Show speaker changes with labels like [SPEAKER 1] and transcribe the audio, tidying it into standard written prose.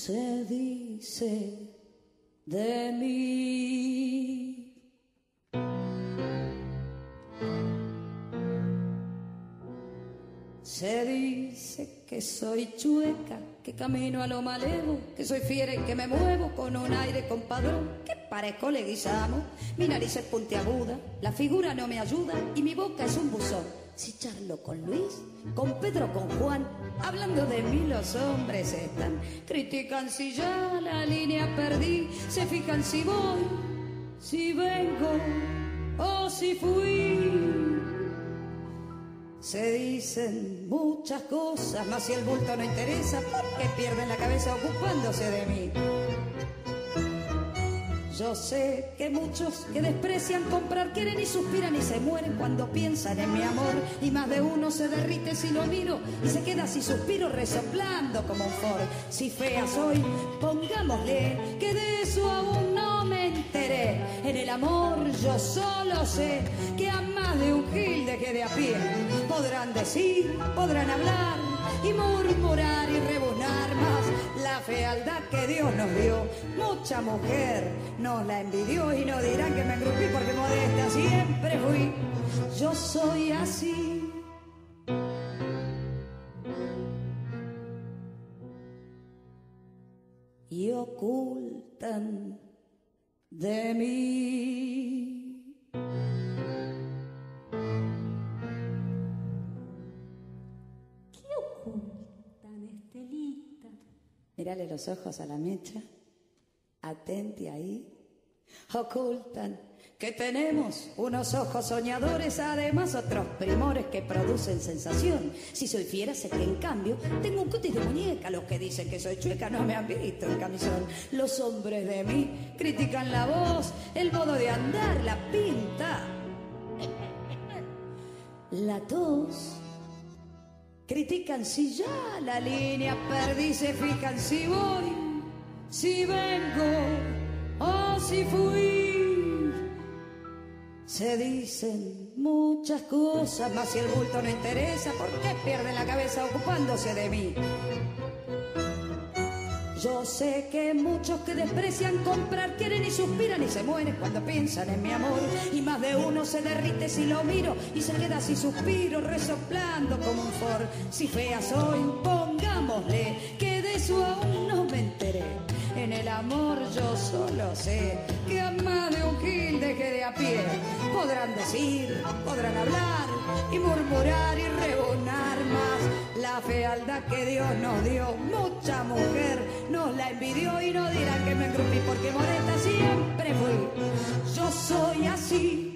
[SPEAKER 1] se dice de mí. Se dice que soy chueca, que camino a lo malevo, que soy fiera y que me muevo con un aire compadrón, que parezco Leguizamo, mi nariz es puntiaguda, la figura no me ayuda y mi boca es un buzón. Si charlo con Luis, con Pedro, con Juan, hablando de mí los hombres están. Critican si ya la línea perdí, se fijan si voy, si vengo o si fui. Se dicen muchas cosas, mas si el bulto no interesa, ¿por qué pierden la cabeza ocupándose de mí? Yo sé que muchos que desprecian comprar quieren y suspiran y se mueren cuando piensan en mi amor. Y más de uno se derrite si lo miro y se queda así suspiro resoplando como un Ford. Si fea soy, pongámosle que de eso aún no me enteré. En el amor yo solo sé que a más de un gil dejé de a pie. Podrán decir, podrán hablar y murmurar y rebuznar más. La fealdad que Dios nos dio, mucha mujer nos la envidió y no dirán que me engrupí porque modesta siempre fui. Yo soy así. Y ocultan de mí. ¿Qué ocultan, Estelita? Mírale los ojos a la mecha, atente ahí. Ocultan que tenemos unos ojos soñadores, además otros primores que producen sensación. Si soy fiera sé que en cambio tengo un cutis de muñeca. Los que dicen que soy chueca no me han visto el camisón. Los hombres de mí critican la voz, el modo de andar, la pinta, la tos. Critican si ya la línea perdí, se fijan si voy, si vengo o si fui. Se dicen muchas cosas, mas si el bulto no interesa, ¿por qué pierden la cabeza ocupándose de mí? Yo sé que muchos que desprecian comprar quieren y suspiran y se mueren cuando piensan en mi amor. Y más de uno se derrite si lo miro y se queda así suspiro resoplando como un Ford. Si fea soy, pongámosle que de eso aún no me enteré. En el amor yo solo sé que a más de un gil dejé de a pie. Podrán decir, podrán hablar y murmurar y rebuznar más. La fealdad que Dios nos dio, mucha mujer nos la envidió y no dirán que me engrupí porque modesta siempre fui. Yo soy así.